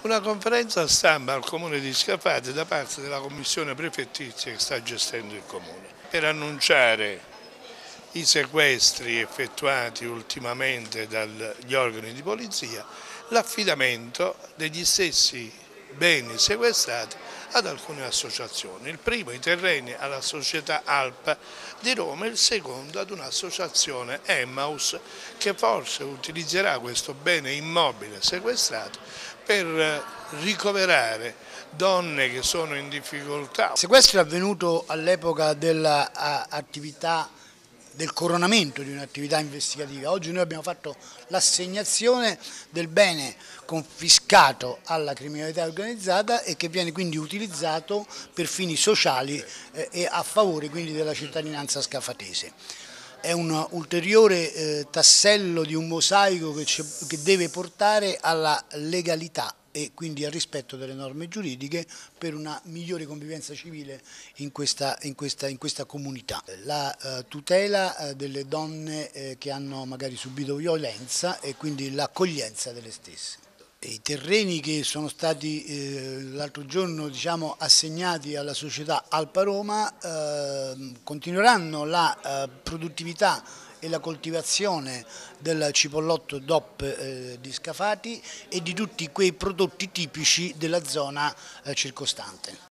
una conferenza stampa al Comune di Scafati da parte della commissione prefettizia che sta gestendo il Comune per annunciare i sequestri effettuati ultimamente dagli organi di polizia, l'affidamento degli stessi beni sequestrati ad alcune associazioni. Il primo, i terreni, alla società Alpa di Roma, il secondo ad un'associazione Emmaus che forse utilizzerà questo bene immobile sequestrato per ricoverare donne che sono in difficoltà. Il sequestro è avvenuto all'epoca dell'attività del coronamento di un'attività investigativa. Oggi noi abbiamo fatto l'assegnazione del bene confiscato alla criminalità organizzata e che viene quindi utilizzato per fini sociali e a favore quindi della cittadinanza scafatese. È un ulteriore tassello di un mosaico che deve portare alla legalità e quindi al rispetto delle norme giuridiche per una migliore convivenza civile in questa comunità. La tutela delle donne che hanno magari subito violenza e quindi l'accoglienza delle stesse. I terreni che sono stati l'altro giorno assegnati alla società Alpa Roma continueranno la produttività e la coltivazione del cipollotto DOP di Scafati e di tutti quei prodotti tipici della zona circostante.